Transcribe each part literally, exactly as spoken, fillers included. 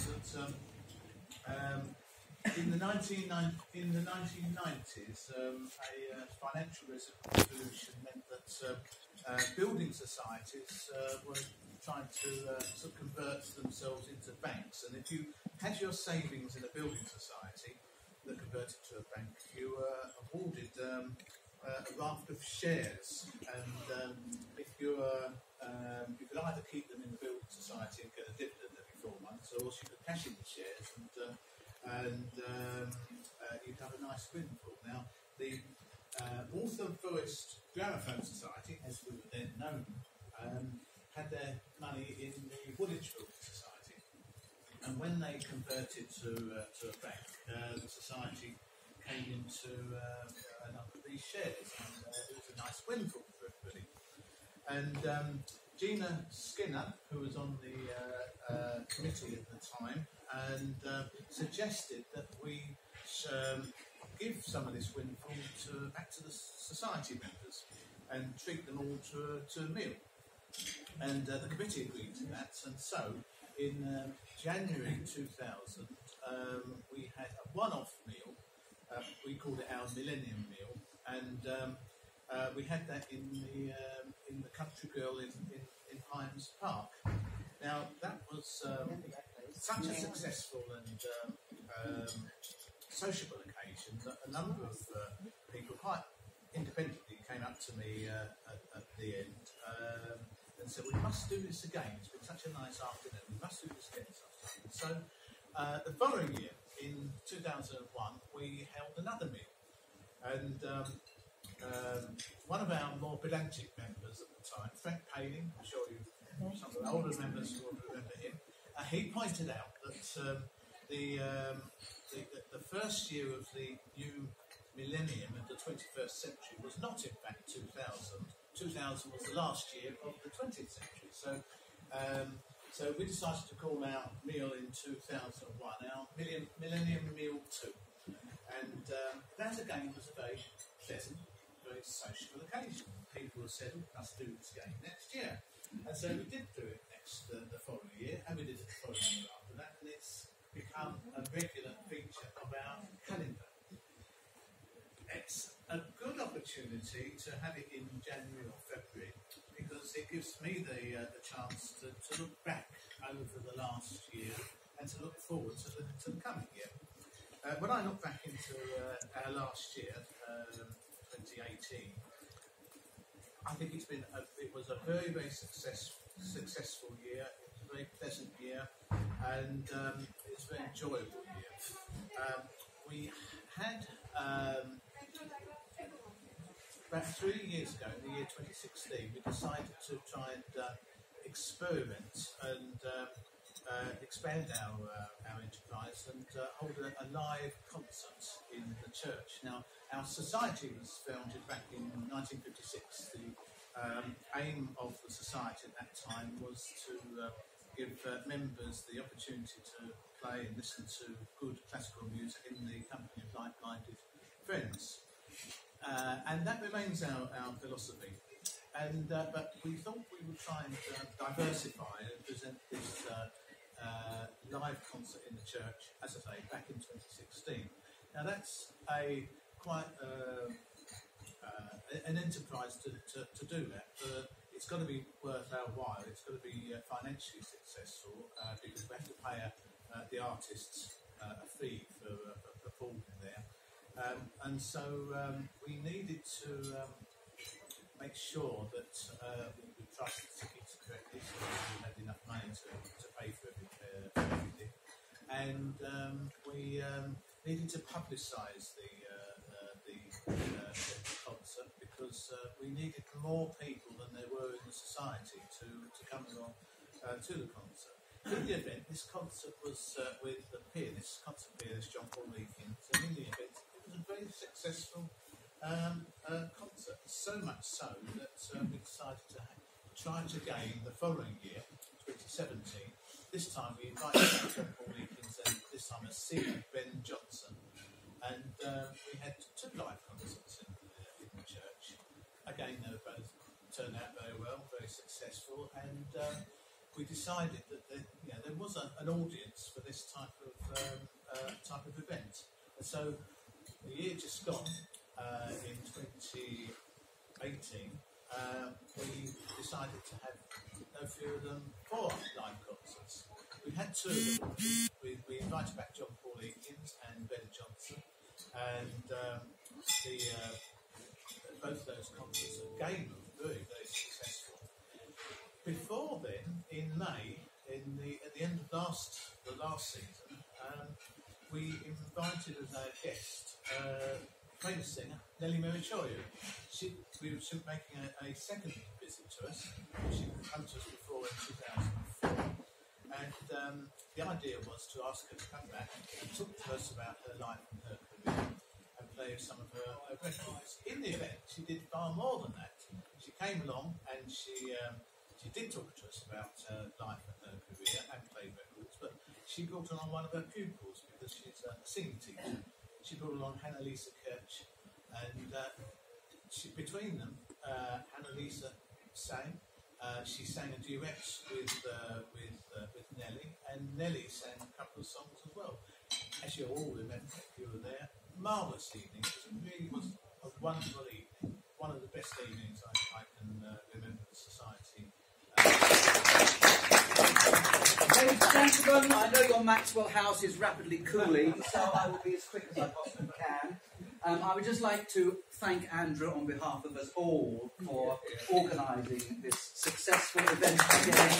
that um, um, in the nineteen in the nineteen nineties, um, a uh, financial resolution meant that uh, uh, building societies uh, were trying to uh, sort of convert themselves into banks, and if you had your savings in a building society that converted to a bank, you were awarded um, uh, a raft of shares, and um, if you were um, you could either keep them in the building society and get a dividend every four months, or else you could cash in the shares and uh, and um, uh, you'd have a nice windfall. Now, the uh, Waltham Forest Gramophone Society, as we were then known, um, had their money in the Woolwich Building Society, and when they converted to uh, to a bank, uh, the society came into uh, a number of these shares, and uh, it was a nice windfall for everybody. And um, Gina Skinner, who was on the uh, uh, committee at the time, and uh, suggested that we um, give some of this windfall to, back to the society members and treat them all to, to a meal. And uh, the committee agreed to that, and so in um, January two thousand, um, we had a one-off meal. Uh, we called it our Millennium Meal, and um, uh, we had that in the um, in the Country Girl in, in, in Hymes Park. Now that was um, such a successful and um, um, sociable occasion that a number of uh, people quite independently came up to me uh, at, at the end um, and said, "We must do this again. It's been such a nice afternoon. We must do this again." So uh, the following year, in two thousand one, we held another meal, and um, um, one of our more pedantic members at the time, Frank Paling, I'm sure you, some of the older members will remember him, uh, he pointed out that um, the, um, the, the the first year of the new millennium of the twenty-first century was not in fact two thousand. two thousand was the last year of the twentieth century. So, um, so we decided to call our meal in two thousand one our Millennium, Millennium Meal two, and um, that again was a very pleasant, very social occasion. People said, "Oh, let's do this again next year," and so we did do it next uh, the following year, and we did it the following year after that, and it's become a regular feature of our calendar. It's a good opportunity to have it in January or February because it gives me the uh, the chance to, to look back over the last year and to look forward to the, to the coming year. Uh, when I look back into uh, our last year, um, twenty eighteen, I think it's been a, it was a very very success, successful year. It was a very pleasant year, and um, it's a very enjoyable year. Um, we had. Um, About three years ago, in the year twenty sixteen, we decided to try and uh, experiment and uh, uh, expand our uh, our enterprise and uh, hold a, a live concert in the church. Now, our society was founded back in nineteen fifty-six. The um, aim of the society at that time was to uh, give uh, members the opportunity to play and listen to good classical music in the company of like-minded friends. Uh, and that remains our, our philosophy. And uh, but we thought we would try and uh, diversify and present this uh, uh, live concert in the church, as I say, back in twenty sixteen. Now that's a quite uh, uh, an enterprise to, to, to do that. But it's got to be worth our while. It's got to be uh, financially successful uh, because we have to pay uh, the artists uh, a fee for, uh, for performing there. Um, and so um, we needed to um, make sure that uh, we, we trusted the tickets correctly, so we had enough money to, to pay for, every, uh, for everything. And um, we um, needed to publicise the, uh, uh, the, uh, the concert because uh, we needed more people than there were in the society to, to come along uh, to the concert. In the event, this concert was uh, with the pianist, concert pianist John Paul Leakins, and in the event, a very successful um, uh, concert, so much so that uh, we decided to try it again the following year, twenty seventeen. This time we invited John Paul Leakins and this time a singer, Ben Johnson, and uh, we had two live concerts in, uh, in the church. Again, they both turned out very well, very successful, and um, we decided that there, you know, there was a, an audience for this type of um, uh, type of event. And so the year just gone, uh, in twenty eighteen, um, we decided to have no fewer than four live concerts. We had two of them. We, we invited back John Paul Eakins and Ben Johnson, and um, the uh, both of those concerts again were very, very successful. Before then, in May, in the at the end of last the last season, um, we invited as our guest uh, famous singer Nellie Merichorio. She we were making a, a second visit to us. She came to us before in two thousand four, and um, the idea was to ask her to come back and talk to us about her life and her career and play some of her, her records. In the event, she did far more than that. She came along and she um, she did talk to us about her life and her career and played records, but she brought along one of her pupils because she's a singing teacher. She brought along Hannah-Lisa Kirch, and uh, she, between them, uh, Hannah-Lisa sang. Uh, she sang a duet with uh, with uh, with Nellie, and Nellie sang a couple of songs as well. As you all remember, if you were there, marvellous evening. It really was a wonderful evening, one of the best evenings I, I can uh, remember the society. Ladies and gentlemen, I know your Maxwell house is rapidly cooling, so I will be as quick as I possibly can. Um, I would just like to thank Andrew on behalf of us all for organising this successful event again.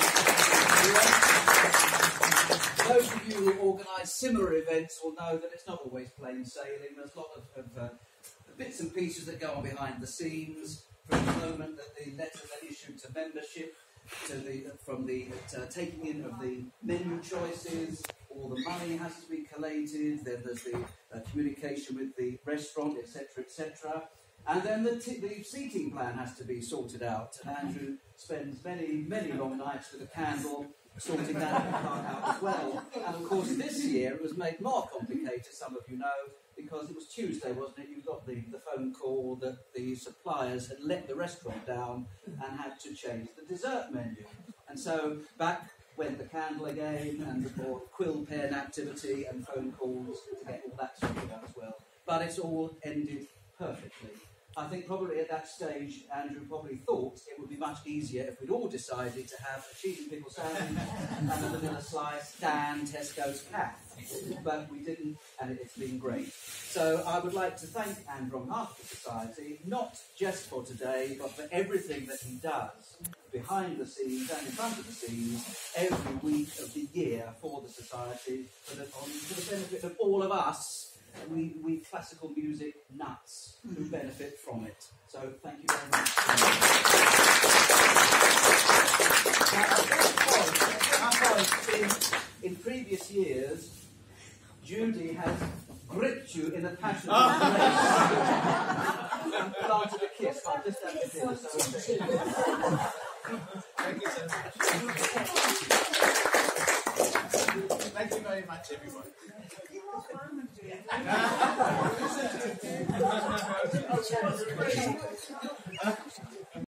Those of you who organise similar events will know that it's not always plain sailing. There's a lot of, of uh, bits and pieces that go on behind the scenes, from the moment that the letters are issued to membership, to the from the uh, taking in of the menu choices, all the money has to be collated, then there's the uh, communication with the restaurant, et cetera, et cetera. And then the, t the seating plan has to be sorted out. And Andrew spends many, many long nights with a candle sorting that part out as well. And of course this year it was made more complicated, some of you know, because it was Tuesday, wasn't it? You got the, the phone call that the suppliers had let the restaurant down and had to change the dessert menu. And so back went the candle again, and the more quill pen activity and phone calls to get all that sorted out as well. But it's all ended perfectly. I think probably at that stage, Andrew probably thought it would be much easier if we'd all decided to have a cheese and pickle sandwich and a vanilla slice than Tesco's calf. But we didn't, and it's been great. So I would like to thank Andrew on behalf of the Society, not just for today, but for everything that he does behind the scenes and in front of the scenes every week of the year for the Society, for the, on, for the benefit of all of us. We, we classical music nuts who benefit from it. So thank you very much. Now, at this point, in, in previous years, Judy has gripped you in a passion of grace and planted a kiss. I just have to do this. Thank you so much. Thank you very much, everybody. Oh,